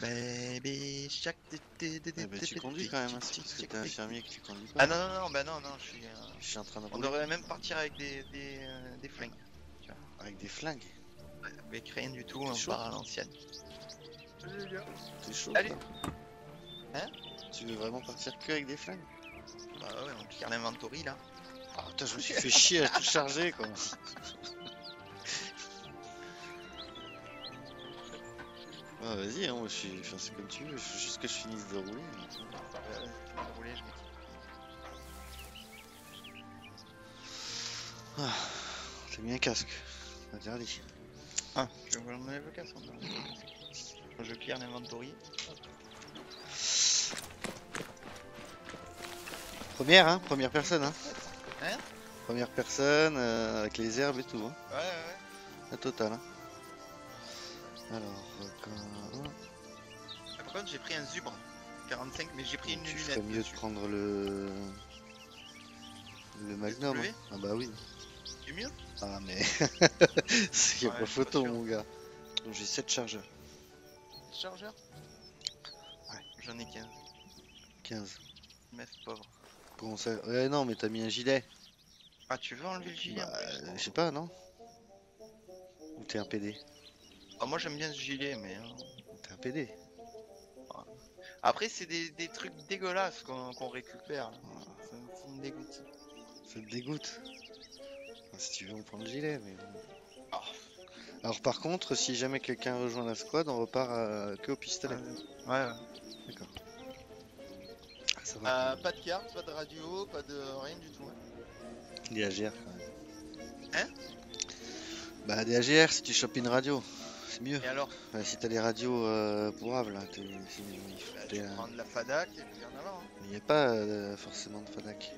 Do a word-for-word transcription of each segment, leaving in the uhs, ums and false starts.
Baby Shark. Eh ben, tu conduis quand même, hein, c'est parce que t'es infirmier que tu conduis pas. Ah non, non, non, bah non, non, je suis. Euh... Je suis en train de On rouler. devrait même partir avec des, des, euh, des flingues. Tu vois. Avec des flingues. Ouais, avec rien du tout, on chaud part à l'ancienne. T'es chaud, Allez. toi. Hein? Tu veux vraiment partir que avec des flingues? Bah ouais, on clear l'inventory là. Ah putain, je me suis fait chier à tout charger quoi. Ah vas-y, hein, moi je suis. Enfin, c'est comme tu veux, il faut juste que je finisse de rouler. Euh, de rouler, je Ah, t'as mis un casque, interdit. Ah, je vais enlever le casque. Je clear l'inventory. Première, hein, première personne, hein. Hein? Première personne, euh, avec les herbes et tout, hein. Ouais, ouais, ouais. La totale, hein. Alors, euh, quand... Ah, par contre, j'ai pris un Zubre quarante-cinq, mais j'ai pris une tu lunette. ferais mieux dessus. de prendre le... Le Magnum. W? Hein. Ah bah oui. C'est mieux? Ah mais... Il y a Ouais, pas photo, pas mon gars. Donc j'ai sept chargeurs. Chargeur? Ouais. J'en ai quinze. quinze. Meuf pauvre. Comment ça? Ouais, non, mais t'as mis un gilet. Ah, tu veux enlever le gilet? Bah, euh, je sais pas, non? Ou t'es un P D? Ah, moi j'aime bien ce gilet, mais. euh, T'es un P D? Après, c'est des, des trucs dégueulasses qu'on qu'on récupère. là. Ça, ça me dégoûte. Ça te dégoûte? Enfin, si tu veux, on prend le gilet, mais bon. Ah. Alors, par contre, si jamais quelqu'un rejoint la squad, on repart à... que au pistolet. Ouais, ouais. D'accord. Ah, ça va. Euh, pas de carte, pas de radio, pas de rien du tout. hein. Des A G R quand même. Hein? Bah, des A G R si tu chopes une radio, c'est mieux. Et alors? Ouais, si t'as les radios euh, pourrables, là, t'es- c'est- il faut- Bah, t'es, je euh, vais prendre la Fadac et puis en avant. hein. il n'y a pas euh, forcément de Fadac.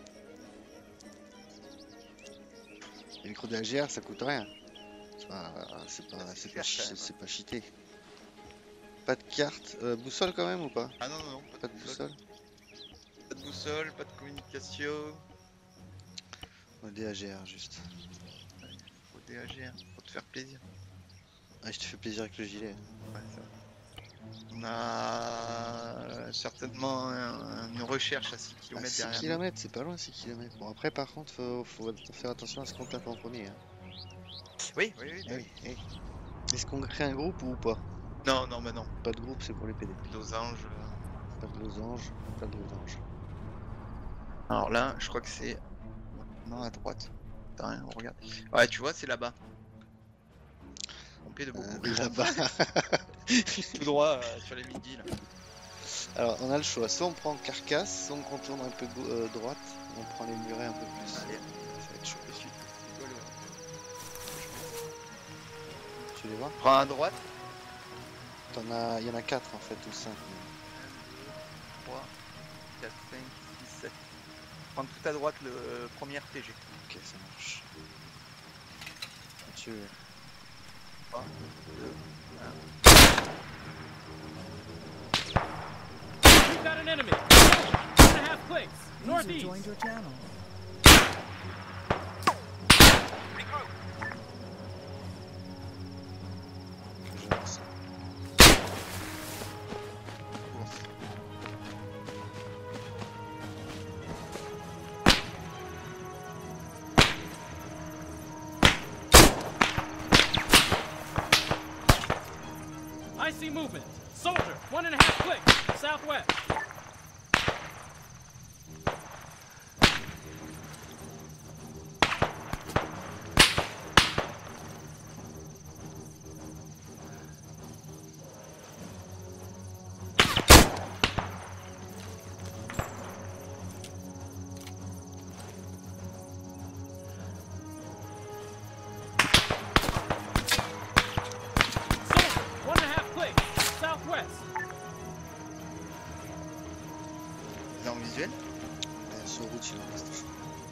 Les micros de A G R ça coûte rien. C'est pas, c'est pas, C'est c'est cher, pas, chi- quand même. c'est pas cheaté. Pas de carte, euh, boussole quand même ou pas? Ah non, non, non, Pas de boussole. Pas de boussole, pas de communication. Ouais, des A G R juste. Faut des A G R, faut te faire plaisir. Ah, je te fais plaisir avec le gilet. Ouais, ça va. On a euh, certainement un- une recherche à six Ah, kilomètres six derrière nous. kilomètres, c'est pas loin six kilomètres. Bon, après, par contre, faut, faut faire attention à ce qu'on tape en premier. Hein. Oui, oui, oui. Eh oui, eh oui. Est-ce qu'on crée un groupe ou pas? Non, non, mais non. Pas de groupe, c'est pour les P D. Losange. euh. Pas de losange, pas de losange. Alors là, je crois que c'est. Non, à droite. T'as rien, on regarde. Ouais, tu vois, c'est là-bas. On pied de beaucoup. Euh, Là-bas. Tout droit euh, sur les midis là. Alors, on a le choix. Soit on prend carcasse, soit on contourne un peu gau- euh, droite. On prend les murets un peu plus. Allez, Ça va être chaud. dessus. Tu les vois? Prends à droite. T'en as... Il y en a quatre en fait, ou cinq. trois, quatre, cinq, six, sept. Prends tout à droite le euh, premier R P G. Ok, ça marche. Tu veux. trois, deux, We've got an enemy. Two and a half clicks. User Northeast. joined your channel. Je lance. course. I see movement. Soldier, one and a half clicks. Southwest. Soldier, one and a half clicks. Southwest. Là en visuel. Euh, sur route, il en reste.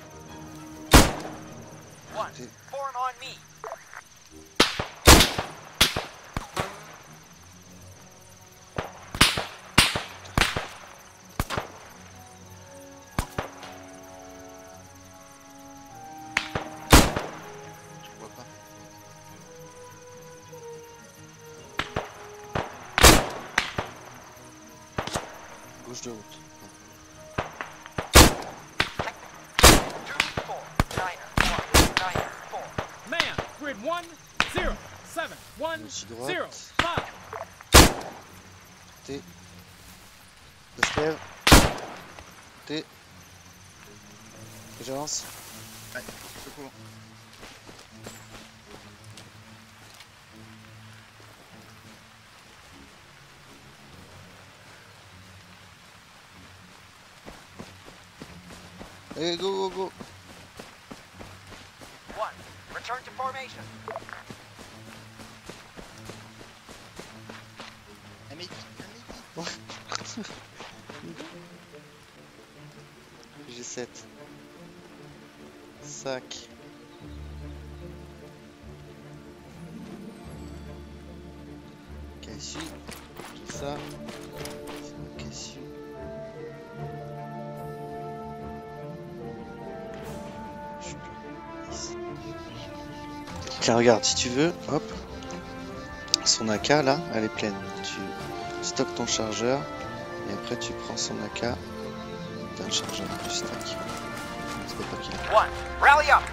One, Okay. form on me. Je vois pas. Gauche de route. Man, grid one, zero, seven, one, Aussi zero, droite. five. T. Ça se lève. T. Et j'avance. Ouais, je cours. Allez, go, go, go. One, return to formation. Un mec, un mec. G sept. Sac. Cassu. Tout ça. C'est cassu. Je suis plus ici. Tiens, regarde, si tu veux, hop. Son A K là, elle est pleine. Tu stockes ton chargeur et après tu prends son A K. T'as un chargeur en plus, tac. C'est pas qu'il a. One, rally up.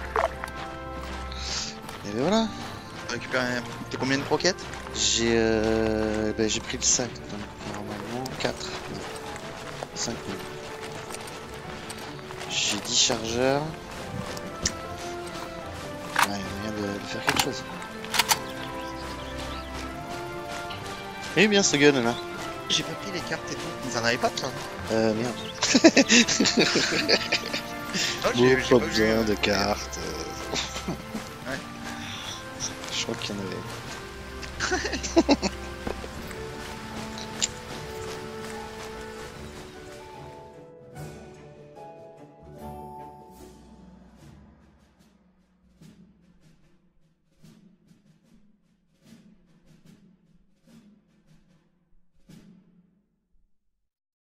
Et ben voilà. Récupérer un... T'as combien de croquettes? J'ai euh, ben, j'ai pris le sac, donc normalement quatre. cinq mille. J'ai dix chargeurs. Ouais, il y a moyen de, de faire quelque chose. Eh bien ce gun là. J'ai pas pris les cartes et tout. Vous en avez pas toi? Euh merde. Oh, Bon, j'ai pas j'ai pas vu. besoin de cartes. euh. Ouais. Je crois qu'il y en avait.